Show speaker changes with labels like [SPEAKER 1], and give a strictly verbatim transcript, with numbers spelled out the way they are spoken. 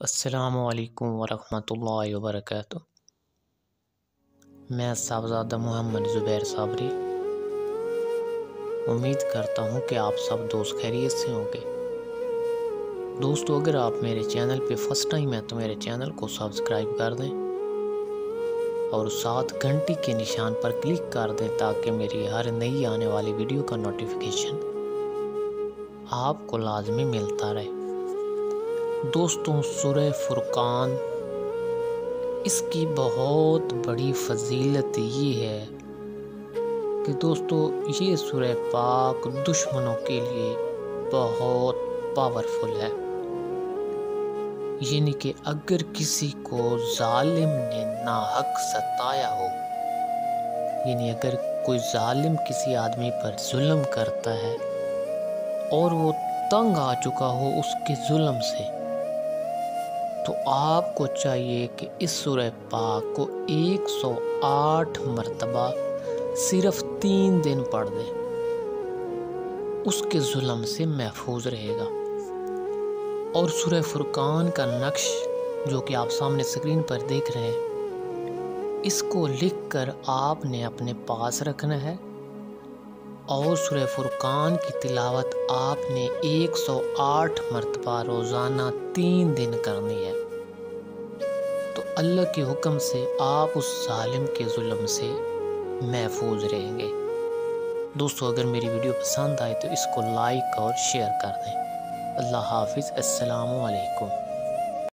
[SPEAKER 1] السلام علیکم ورحمۃ اللہ وبرکاتہ۔ میں صاحبزادہ محمد زبیر صابری امید کرتا ہوں کہ آپ سب دوست خیریت سے ہوں گے۔ دوستو، اگر آپ میرے چینل پہ فرسٹ ٹائم ہیں تو میرے چینل کو سبسکرائب کر دیں اور ساتھ گھنٹی کے نشان پر کلک کر دیں تاکہ میری ہر نئی آنے والی ویڈیو کا نوٹیفیکیشن آپ کو لازمی ملتا رہے۔ دوستوں، سورہ فرقان، اس کی بہت بڑی فضیلت یہ ہے کہ دوستو یہ سورہ پاک دشمنوں کے لیے بہت پاورفل ہے۔ یعنی کہ اگر کسی کو ظالم نے ناحق ستایا ہو، یعنی اگر کوئی ظالم کسی آدمی پر ظلم کرتا ہے اور وہ تنگ آ چکا ہو اس کے ظلم سے، تو آپ کو چاہیے کہ اس سورہ پاک کو ایک سو آٹھ مرتبہ صرف تین دن پڑھ دیں، اس کے ظلم سے محفوظ رہے گا۔ اور سورہ فرقان کا نقش جو کہ آپ سامنے اسکرین پر دیکھ رہے ہیں، اس کو لکھ کر آپ نے اپنے پاس رکھنا ہے اور سورہ فرقان کی تلاوت آپ نے ایک سو آٹھ مرتبہ روزانہ تین دن کرنی ہے، تو اللہ کے حکم سے آپ اس ظالم کے ظلم سے محفوظ رہیں گے۔ دوستو، اگر میری ویڈیو پسند آئے تو اس کو لائک اور شیئر کر دیں۔ اللہ حافظ۔ السلام علیکم۔